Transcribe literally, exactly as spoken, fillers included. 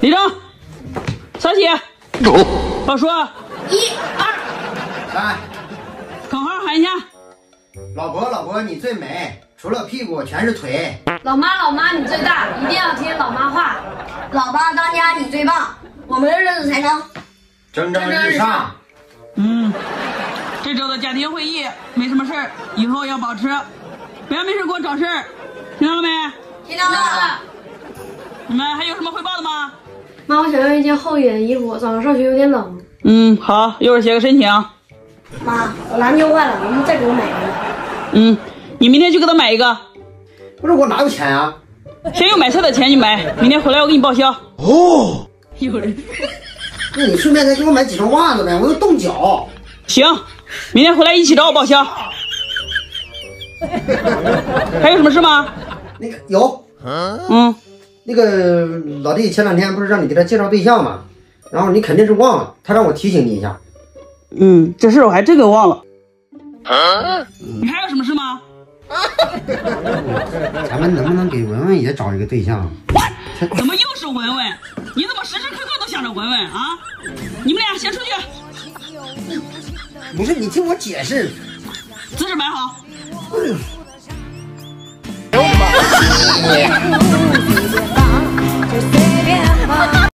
立正，稍息，报数， 一二三， 口号喊一下。 老伯老伯你最美，除了屁股全是腿。 老妈老妈你最大，一定要听老妈话。 老爸当家你最棒，我们的日子才能蒸蒸日上。 嗯，这周的家庭会议没什么事儿，以后要保持，不要没事给我找事儿，听到了没？ 听到了。 你们还有什么汇报的吗？ 妈，我想要一件厚一点的衣服，早上上学有点冷。 嗯，好，一会儿写个申请。 妈，我篮球坏了，能不能再给我买一个？ 嗯，你明天去给他买一个。 不是我哪有钱啊？ 先用买菜的钱去买，明天回来我给你报销。 哦， 有人。 那你顺便再给我买几双袜子呗，我又冻脚。 行，明天回来一起找我报销。还有什么事吗？ 那个有， 嗯， 那个老弟前两天不是让你给他介绍对象吗？然后你肯定是忘了，他让我提醒你一下。 嗯，这事我还真给忘了。啊、你还有什么事吗？ 咱们能不能给文文也找一个对象？ 怎么又是文文？你怎么时时刻刻都想着文文啊？你们俩先出去。 不是，你听我解释。 姿势摆好。 哎呦我的妈！